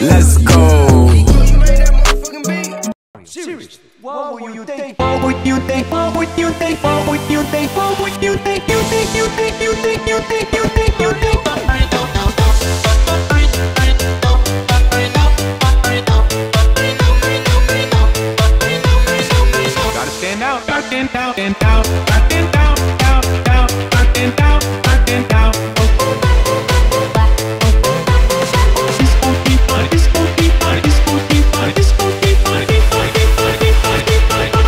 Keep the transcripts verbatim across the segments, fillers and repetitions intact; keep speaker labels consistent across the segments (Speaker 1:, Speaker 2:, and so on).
Speaker 1: Let's go.
Speaker 2: Seriously, what would you think? What would you think? What would you think? What would you think? What would you think? You think? You think? You think? You think? You think? You think?
Speaker 1: Gotta stand out, gotta stand out, stand out, gotta stand out, out, out, gotta stand out, gotta stand out. This gon' be fun, this gon' be fun, this gon' be fun, this gon' be fun, be fun, be fun, be fun, be fun.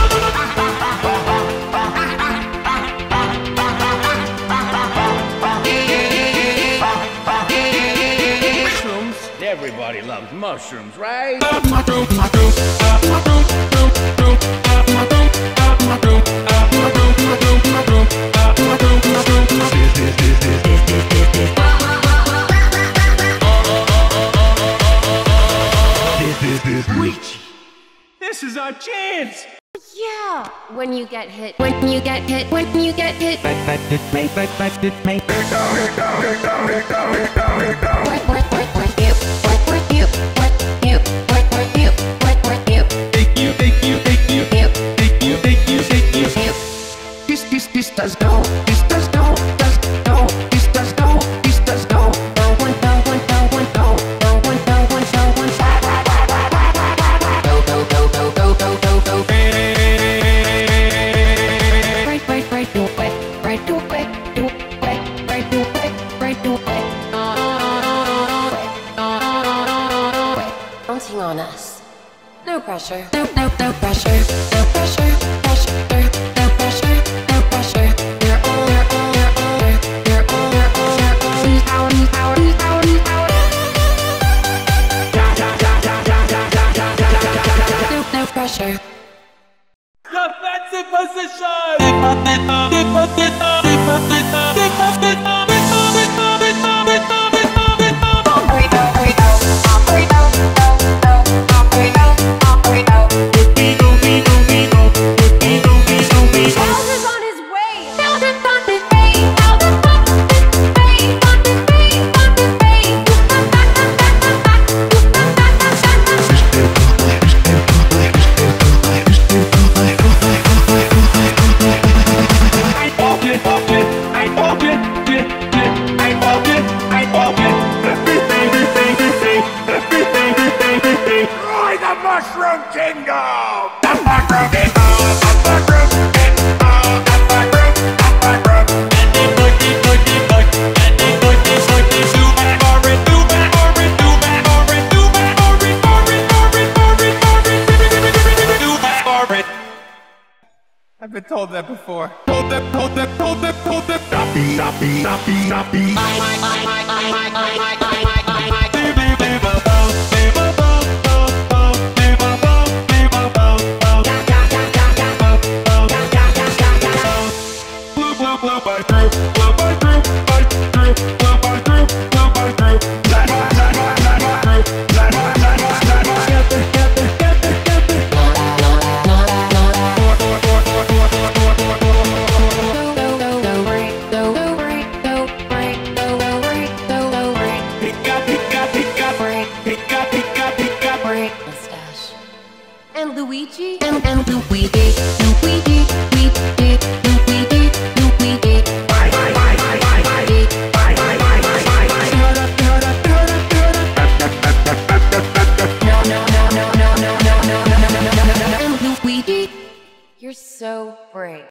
Speaker 1: Mushrooms, everybody loves mushrooms, right? Mushroom, mushroom, mushroom, mushroom, mushroom, mushroom, mushroom, mushroom, mushroom, mushroom, mushroom, mushroom. This, this, this, this, this, this, this, this. This, this, this. Reach. This is our chance.
Speaker 3: Yeah, when you get hit, when you get hit, when you get hit.
Speaker 2: But, but, it may, but, but, it may.
Speaker 3: What, what, what, what, you, what, what, you, what, you, what, what, you, what, what, you.
Speaker 1: Thank you, thank you, thank you,
Speaker 3: You,
Speaker 1: thank you, thank you, thank you.
Speaker 3: you.
Speaker 2: This, this, this does go. This does go. Does go. This does go. This does go.
Speaker 3: No one, no one, no one, no, no one, no one, no one. Go, go, go, go, go, go, go, go. Right, right, right, do it, right, do it, do it, right, do it, right, do it. Bouncing on us. No pressure. No, no, no pressure. No pressure. Pressure. No pressure. No pressure. You're all, you're all, you're all, you're all, you're all, you're all. Who's power? Who's power? Who's power? Who's power? No, no pressure.
Speaker 1: Defensive position.
Speaker 3: Bowser's on his way. Bowser's on his way. Bowser's on his way. On his way. On his way.
Speaker 1: I walk it, walk it, I walk it, it, it, I walk it, I walk it. Everything, everything, everything, everything, everything, everything. Destroy the Mushroom Kingdom! The Mushroom Kingdom! The Mushroom Kingdom! The Mushroom, the Mushroom. And they put it, put it, put it, and they put it, put it. Do back, or it, do back, or it, do back, or it, do back, or it, or it, or it, or it, or it, do back, or it. I've been told that before. Told them, told them, told them, told them. Stoppy, stoppy, stoppy, stoppy.
Speaker 3: Go, go, go, break, go, go, break, go, break, go, go, break, go, go, break,
Speaker 1: Pika, pika, pika,
Speaker 3: break,
Speaker 1: pika, pika, pika.
Speaker 3: break. Mustache. And Luigi? And, and Luigi, Luigi, Luigi, Luigi, Luigi.
Speaker 1: Bye, bye, bye, bye, bye, bye. Bye, bye, bye, bye, bye, bye.
Speaker 3: No, no, no, no, no, no, no, no, no, no, no, no, no, no, no. And Luigi, you're so brave.